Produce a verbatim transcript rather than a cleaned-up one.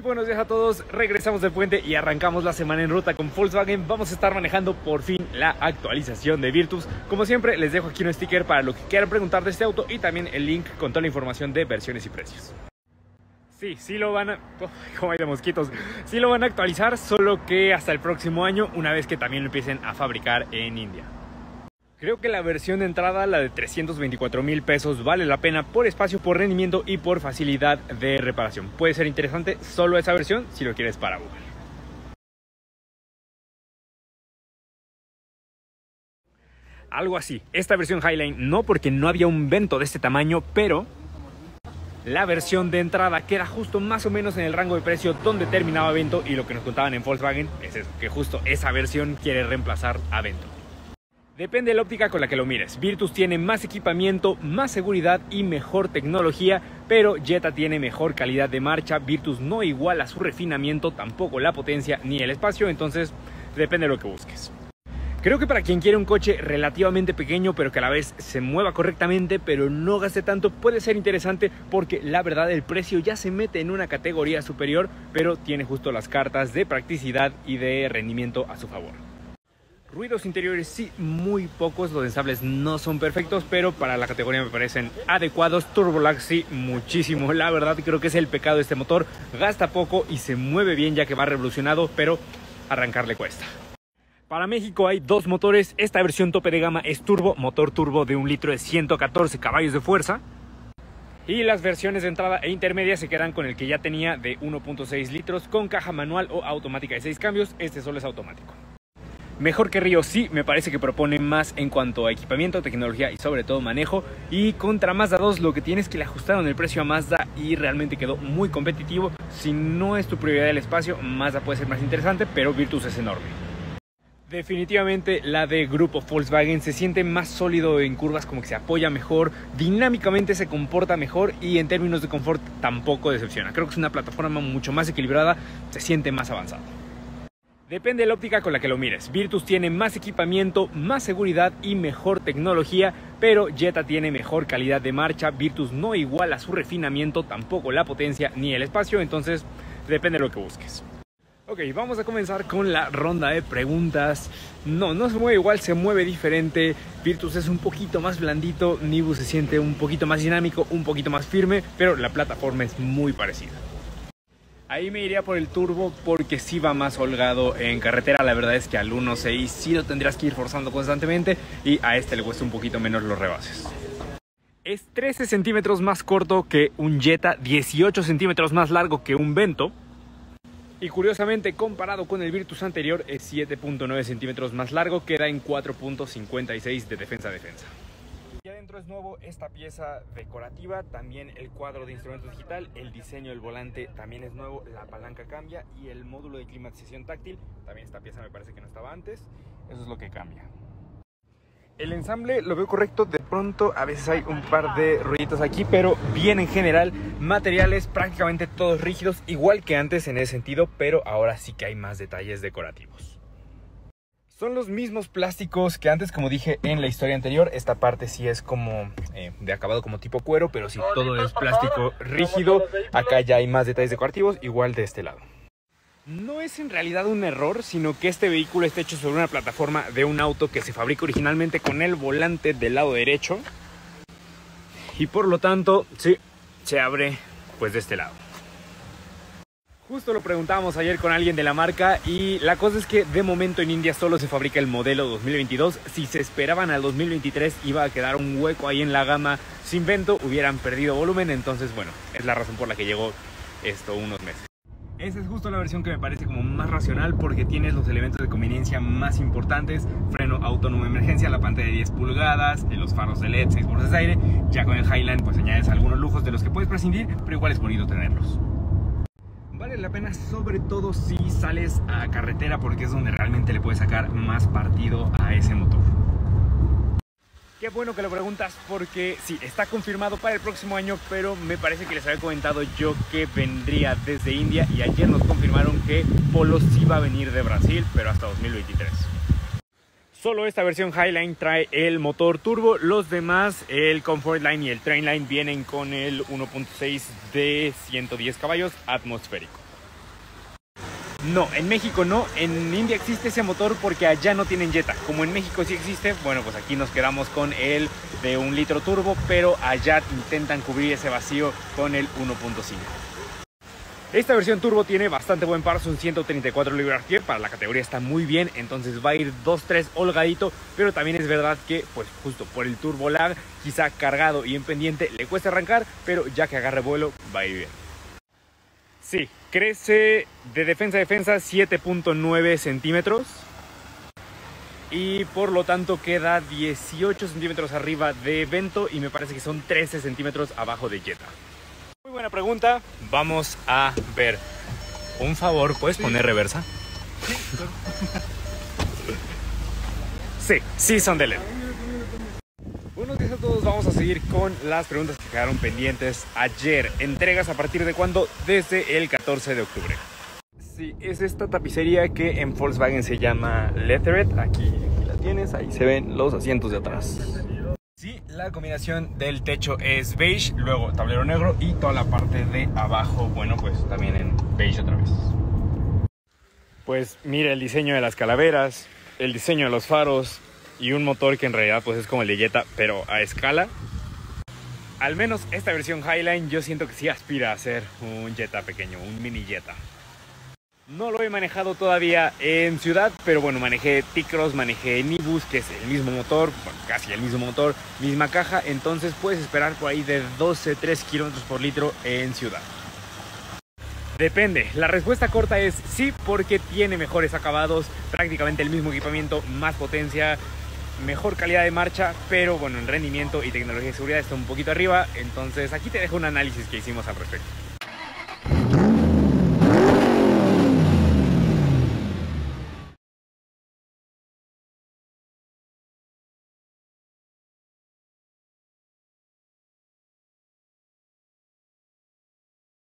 Buenos días a todos, regresamos del puente y arrancamos la semana en ruta con Volkswagen. Vamos a estar manejando por fin la actualización de Virtus. Como siempre, les dejo aquí un sticker para lo que quieran preguntar de este auto y también el link con toda la información de versiones y precios. Sí, sí lo van a... Oh, como hay de mosquitos. Sí lo van a actualizar, solo que hasta el próximo año, una vez que también lo empiecen a fabricar en India. Creo que la versión de entrada, la de trescientos veinticuatro mil pesos, vale la pena por espacio, por rendimiento y por facilidad de reparación. Puede ser interesante solo esa versión si lo quieres para Uber. Algo así. Esta versión Highline no, porque no había un Vento de este tamaño, pero la versión de entrada queda justo más o menos en el rango de precio donde terminaba Vento, y lo que nos contaban en Volkswagen es eso, que justo esa versión quiere reemplazar a Vento. Depende de la óptica con la que lo mires. Virtus tiene más equipamiento, más seguridad y mejor tecnología, pero Jetta tiene mejor calidad de marcha. Virtus no iguala su refinamiento, tampoco la potencia ni el espacio, entonces depende de lo que busques. Creo que para quien quiere un coche relativamente pequeño, pero que a la vez se mueva correctamente, pero no gaste tanto, puede ser interesante, porque la verdad el precio ya se mete en una categoría superior, pero tiene justo las cartas de practicidad y de rendimiento a su favor. Ruidos interiores sí, muy pocos, los ensambles no son perfectos, pero para la categoría me parecen adecuados. Turbolag sí, muchísimo, la verdad creo que es el pecado de este motor. Gasta poco y se mueve bien ya que va revolucionado, pero arrancarle cuesta. Para México hay dos motores. Esta versión tope de gama es turbo, motor turbo de un litro de ciento catorce caballos de fuerza. Y las versiones de entrada e intermedia se quedan con el que ya tenía de uno punto seis litros con caja manual o automática de seis cambios. Este solo es automático. Mejor que Río sí, me parece que propone más en cuanto a equipamiento, tecnología y sobre todo manejo. Y contra Mazda dos lo que tiene es que le ajustaron el precio a Mazda y realmente quedó muy competitivo. Si no es tu prioridad el espacio, Mazda puede ser más interesante, pero Virtus es enorme. Definitivamente la de grupo Volkswagen se siente más sólido en curvas, como que se apoya mejor, dinámicamente se comporta mejor y en términos de confort tampoco decepciona. Creo que es una plataforma mucho más equilibrada, se siente más avanzado. Depende de la óptica con la que lo mires. Virtus tiene más equipamiento, más seguridad y mejor tecnología, pero Jetta tiene mejor calidad de marcha. Virtus no iguala su refinamiento, tampoco la potencia ni el espacio, entonces depende de lo que busques. Ok, vamos a comenzar con la ronda de preguntas. No, no se mueve igual, se mueve diferente. Virtus es un poquito más blandito, Nibu se siente un poquito más dinámico, un poquito más firme, pero la plataforma es muy parecida. Ahí me iría por el turbo porque sí va más holgado en carretera. La verdad es que al uno punto seis sí lo tendrías que ir forzando constantemente y a este le cuesta un poquito menos los rebases. Es trece centímetros más corto que un Jetta, dieciocho centímetros más largo que un Vento. Y curiosamente, comparado con el Virtus anterior, es siete punto nueve centímetros más largo, queda en cuatro punto cincuenta y seis de defensa a defensa. Y adentro es nuevo esta pieza decorativa, también el cuadro de instrumentos digital, el diseño del volante también es nuevo, la palanca cambia y el módulo de climatización táctil, también esta pieza me parece que no estaba antes, eso es lo que cambia. El ensamble lo veo correcto, de pronto a veces hay un par de ruiditos aquí, pero bien en general, materiales prácticamente todos rígidos, igual que antes en ese sentido, pero ahora sí que hay más detalles decorativos. Son los mismos plásticos que antes, como dije en la historia anterior. Esta parte sí es como eh, de acabado como tipo cuero, pero si todo es plástico rígido, acá ya hay más detalles decorativos, igual de este lado. No es en realidad un error, sino que este vehículo está hecho sobre una plataforma de un auto que se fabrica originalmente con el volante del lado derecho. Y por lo tanto, sí, se abre pues de este lado. Justo lo preguntábamos ayer con alguien de la marca y la cosa es que de momento en India solo se fabrica el modelo dos mil veintidós. Si se esperaban al dos mil veintitrés iba a quedar un hueco ahí en la gama sin Vento, hubieran perdido volumen, entonces bueno, es la razón por la que llegó esto unos meses. Esa es justo la versión que me parece como más racional porque tienes los elementos de conveniencia más importantes: freno autónomo de emergencia, la pantalla de diez pulgadas, los faros de L E D, seis bolsas de aire. Ya con el Highline pues añades algunos lujos de los que puedes prescindir, pero igual es bonito tenerlos. Vale la pena sobre todo si sales a carretera porque es donde realmente le puedes sacar más partido a ese motor. Qué bueno que lo preguntas porque sí, está confirmado para el próximo año, pero me parece que les había comentado yo que vendría desde India y ayer nos confirmaron que Polo sí va a venir de Brasil, pero hasta dos mil veintitrés. Solo esta versión Highline trae el motor turbo, los demás, el Comfortline y el Trainline, vienen con el uno punto seis de ciento diez caballos atmosférico. No, en México no, en India existe ese motor porque allá no tienen Jetta. Como en México sí existe, bueno, pues aquí nos quedamos con el de un litro turbo, pero allá intentan cubrir ese vacío con el uno punto cinco. Esta versión turbo tiene bastante buen par, son ciento treinta y cuatro libras-pie, para la categoría está muy bien, entonces va a ir dos tres holgadito, pero también es verdad que, pues justo por el turbo lag, quizá cargado y en pendiente le cuesta arrancar, pero ya que agarre vuelo va a ir bien. Sí, crece de defensa a defensa siete punto nueve centímetros y por lo tanto queda dieciocho centímetros arriba de Vento y me parece que son trece centímetros abajo de Jetta. Muy buena pregunta, vamos a ver. Un favor, ¿puedes sí. poner reversa? Sí, claro. Sí, sí son de L E D. Buenos días a todos, vamos a seguir con las preguntas que quedaron pendientes ayer. ¿Entregas a partir de cuándo? Desde el catorce de octubre. Sí, es esta tapicería que en Volkswagen se llama Leathered. Aquí, aquí la tienes, ahí se ven los asientos de atrás. Sí, la combinación del techo es beige, luego tablero negro y toda la parte de abajo, bueno, pues también en beige otra vez. Pues mira el diseño de las calaveras, el diseño de los faros y un motor que en realidad pues es como el de Jetta, pero a escala. Al menos esta versión Highline yo siento que sí aspira a ser un Jetta pequeño, un mini Jetta. No lo he manejado todavía en ciudad, pero bueno, manejé T-Cross, manejé Nibus, que es el mismo motor, bueno, casi el mismo motor, misma caja, entonces puedes esperar por ahí de doce, trece kilómetros por litro en ciudad. Depende, la respuesta corta es sí, porque tiene mejores acabados, prácticamente el mismo equipamiento, más potencia, mejor calidad de marcha, pero bueno, en rendimiento y tecnología de seguridad está un poquito arriba, entonces aquí te dejo un análisis que hicimos al respecto.